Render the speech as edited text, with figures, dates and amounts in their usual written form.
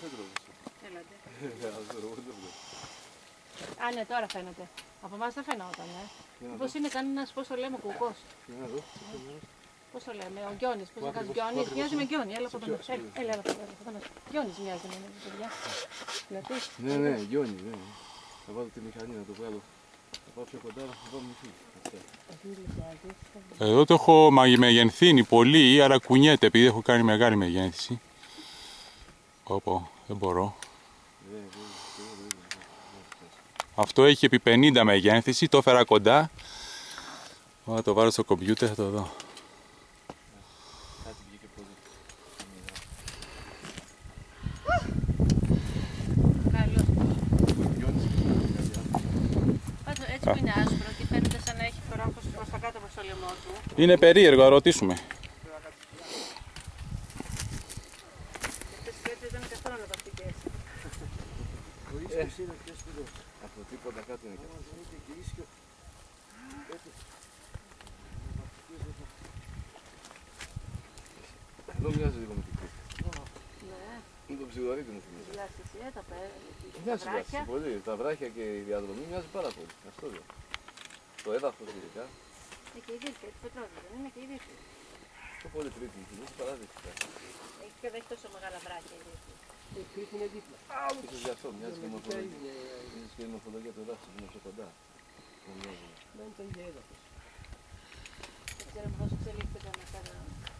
Α, ναι, τώρα φαίνεται. Από εμάς δεν φαινόταν, Μήπως είναι κανένας, πώς το λέμε, κουκός. Πώς το λέμε, ο Γκιόνης, πώς λέγας Γκιόνης, μοιάζει με Γκιόνη, έλα από τον έλα από τον Γκιόνης μοιάζει με παιδιά. Ναι, ναι, Γκιόνη, ναι. Θα βάλω τη μηχανή να το βγάλω. Θα πάω πιο κοντά, θα πάω μυθί. Εδώ το έχω μεγενθύνει πολύ, άρα κουνιέται επειδή έχω κάνει μεγάλη μεγένθηση. Πω, δεν μπορώ. Αυτό έχει επί 50 μεγένθηση, το έφερα κοντά. Θα το βάλω στο κομπιούτερ, θα το δω. Έτσι που είναι άσπρο και φαίνεται σαν να έχει φράχος προς τα κάτω προς το λαιμό του. Είναι περίεργο, να ρωτήσουμε. Αυτές οι σκέτες δεν είναι καθόλου αναπαυτικές. Ο ίσκιος είναι πιο σπουδός. Από τίποτα κάτω είναι και αυτός. Είναι και ίσκιο. Εδώ μοιάζει λίγο με την κρύφη. Είναι το ψιγορίδι μου θυμίζει. Μοιάζει βράχια. Πολύ. Τα βράχια και η διαδρομή μοιάζει πάρα πολύ. Αυτό λέω. Το έδαφος ειδικά. Και η Δίρκεια, τη Πετρόδη, δεν είναι και η Δίρκεια. Το πολύ τρίτη, είναι παράδειγμα. Έχει και δεν έχει τόσο μεγάλα βράχια η Δίρκεια. Η Κρήτη είναι δίπλα. Ίσως γι' αυτό μοιάζει και η μορφολογία. Μοιάζει και η μορφολογία του εδάφους είναι πιο κοντά. Δεν είναι το ίδιο έδαφος. Δεν ξέρουμε πώς εξελίχθηκαν αυτά τα